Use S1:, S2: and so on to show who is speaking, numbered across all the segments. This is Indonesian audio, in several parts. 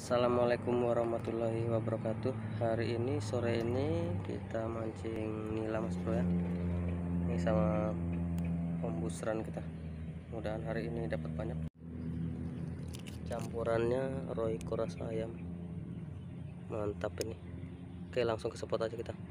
S1: Assalamualaikum warahmatullahi wabarakatuh. Hari ini sore ini kita mancing nila mas bro ya. Ini sama pembuseran kita. Mudahan hari ini dapat banyak. Campurannya Royco rasa ayam. Mantap ini. Oke, langsung ke spot aja kita.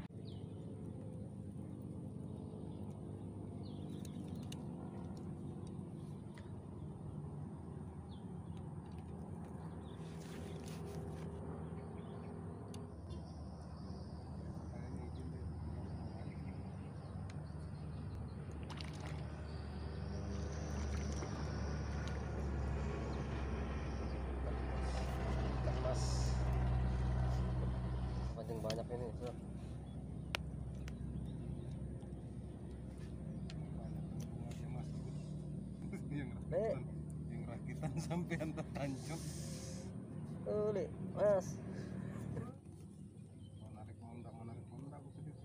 S1: Pancing banyak ini bro.
S2: Yang rakitan sampean tertancap.
S1: Uli, mas.
S2: Menarik honda aku sedih.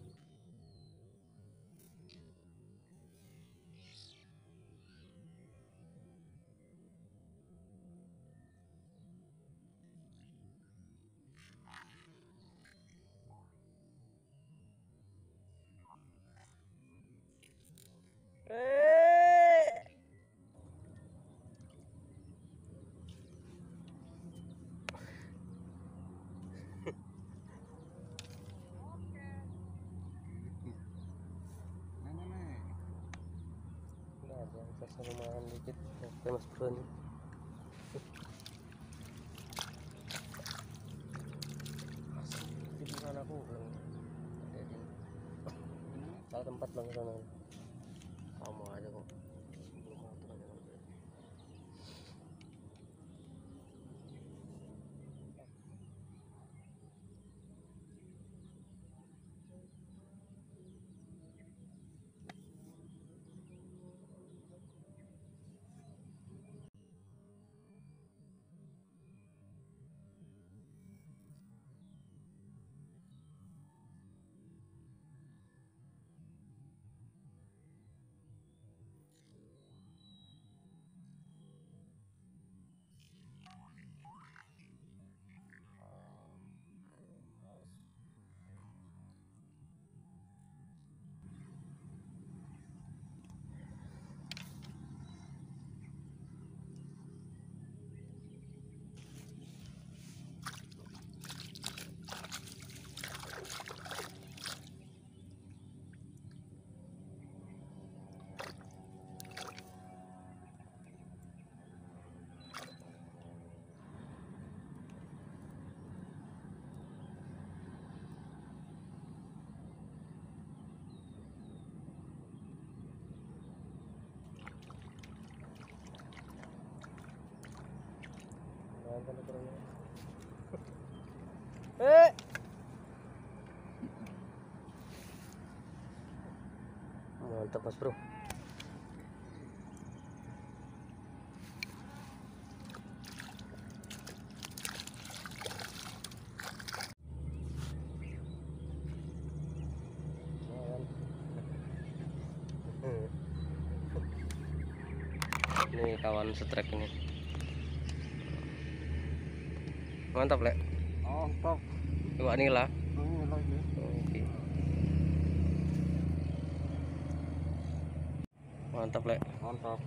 S1: Kita lumayan dikit. Oke mas bro ini. Di mana aku belum salah tempat bang sana. Kamu aja kok. Mantap mas bro. Ini kawan setrek ini. Mantap lek.
S2: Mantap.
S1: Coba nila.
S2: Ini lagi.
S1: Oke. Mantap lek.
S2: Mantap.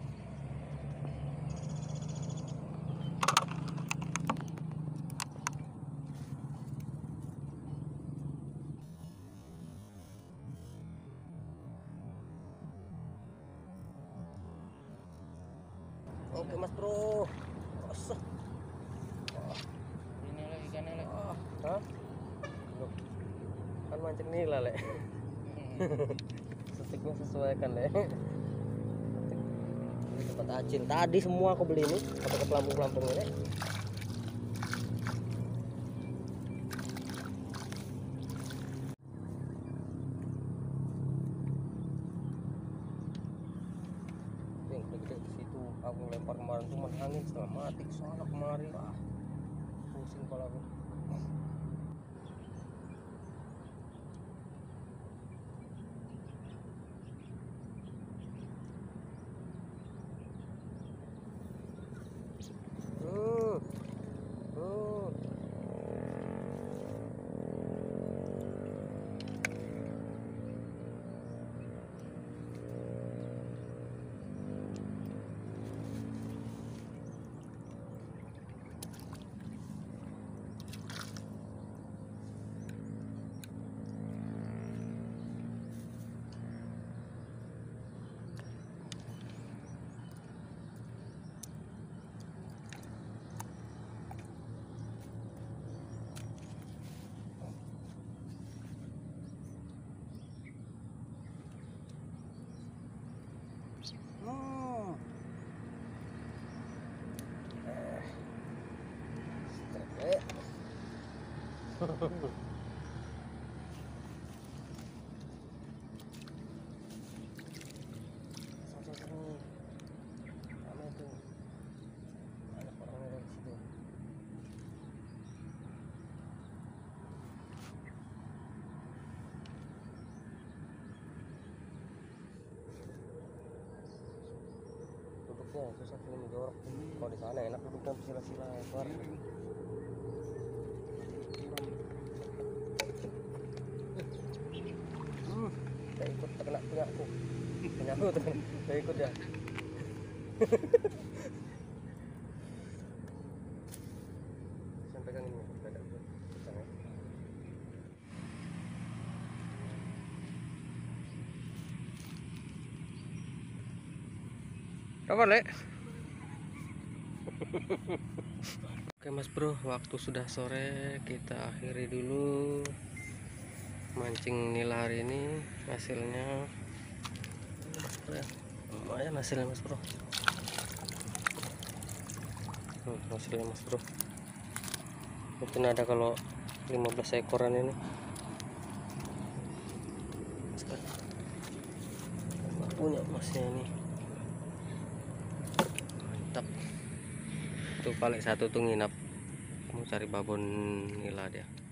S1: Oke mas bro. Asah.
S2: Ini lagi ikannya lagi.
S1: Hah? Loh, kan mancing nila lek. Setiknya sesuaikan lek. Ini tempat acil. Tadi semua aku beli ini pakai ke pelampung-pelampung ini. Gede ke situ aku lempar kemarin cuma angin setengah mati ke sana kemari. Pusing kepala aku. Duduknya susah sini menjorok. Kalau di sana enak duduknya bersila-sila keluar. Saya ikut terkena punya aku. Punya aku tuh. Saya ikut ya. Saya pegang ini. Pegang. Pegang ya. Kapan, Lek? Oke Mas Bro, waktu sudah sore, kita akhiri dulu mancing nila hari ini. Hasilnya lumayan hasilnya Mas Bro. Hasilnya Mas Bro, mungkin ada kalau 15 ekoran ini. Nggak punya masnya ini. Mantap. Tuh paling satu tuh nginap mau cari babon nila dia.